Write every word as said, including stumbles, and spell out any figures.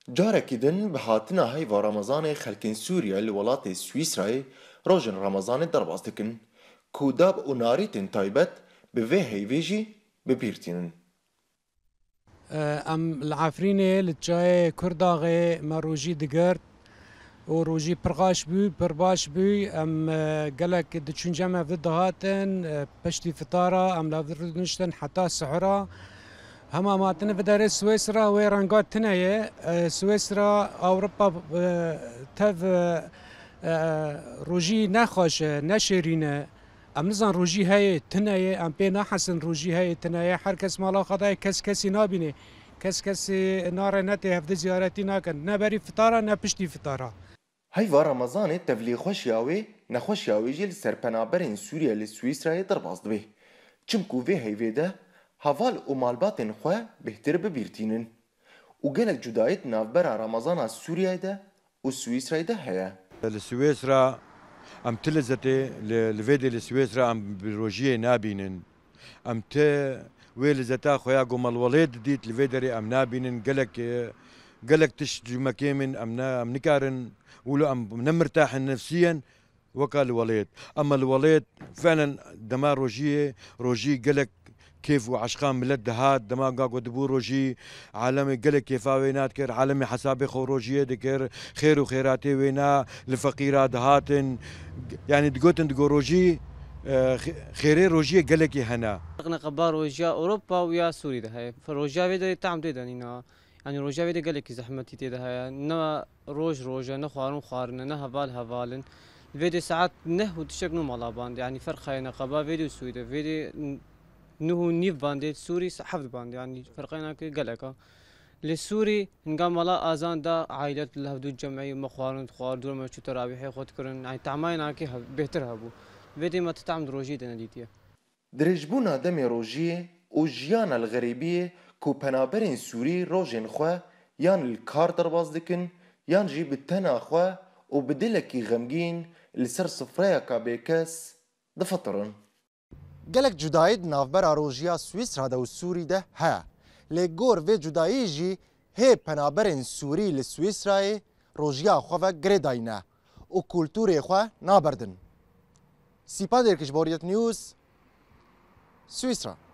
جارێکی din bi hatina heyva Ramazanê xelkên Sûriye li welatê Swîsrayê rojên Ramazanê derbas dikin ku dab û narîtên taybet bi vê heyvê jî bipîrtînin. ام العفرینه لچای کرداغه ما روجی دگرت و روجی پرغاش بو پرباش بو ام گلک دچونجه ما في دهاتن پشتی فتارا ام لافرنشتن حتی سحرا هما ماتن في دار سويسرا ويرانغات تنايه سويسرا اوروبا تف روجي نخوش نشرينه ام نزان روجي هاي تنايه ام بينا حسن روجي هاي تنايه هر کس مالا خدای کس کسی نابینه کس کسی ناره نته هفته زیارتی نکن نه بری فتاره نه پشتی فتاره. Heyva Ramazanê tevlî xweşiya wê nexweşiya wê jî li ser penaberên Sûriye li Swîsrayê derbas dibe. Çimkû vê heyvê de heval û malbatên xwe bêhtir bibîrtînin û gelek cudayî navbera Ramazana Sûriyeyê de û Swîsrayê de heye. Li Swêsra em ti li zetê li vê dê li Swêsra em bi rojiyê nabînin. Em ti wê li zeta xwe ya gomelwelê didît li vê derê em nabînin gelek gelek tişt cumekê min em ne em nikarin ولو ام نمرتاح نفسيا وكا الوليد اما الوليد فعلا دما روجيه روجي قلك كيف وعشقان ملت دهات دما قاقو دبو روجي عالمي قلك كيفاوي ناتكر عالمي حسابي خو روجيه دكر خير وخيراتي وينا لفقيرات دهاتن يعني دقوتن دقو روجي خيري روجيه قلك هنا اغنى قبار روجيا اوروبا ويا سوري ده هاي فروجيا بيدري تعم ديدانينا يعني روجا بيدي قالك زحمتي تيدا هاي نا روج روجا نا خوارن خوارن نا هفال هفالن الفيديو ساعات نه وتشك نو مالا باند يعني فرق هاي نقبا فيديو سويدا فيديو نو نيف باند سوري حفظ باند يعني فرقينا كي قالك للسوري نقام مالا اذان دا عائلات الهدو الجمعي مخوارن خوار دور ما شو تراويح خود كرن يعني تعماينا كي بهتر هبو فيديو ما تتعمد روجي دنا ديتيا درجبونا دمي روجيه و جيانا الغريبيه ku penaberên Sûrî rojên xwe yan li kar derbas dikin yan jî bi tena xwe û bi dilekî xemgîn li ser sifreyeka bêkes difetirin. Gelek cudayî di navbera rojiya Swîsra de û Sûrî de heye. Lê gor vê cudayî jî hê penaberên Sûrî li Swîsrayê rojiya xwe ve girêdayîne û kultûrê xwe naberdin. Sîpa Derkişboriyet News, Swîsra.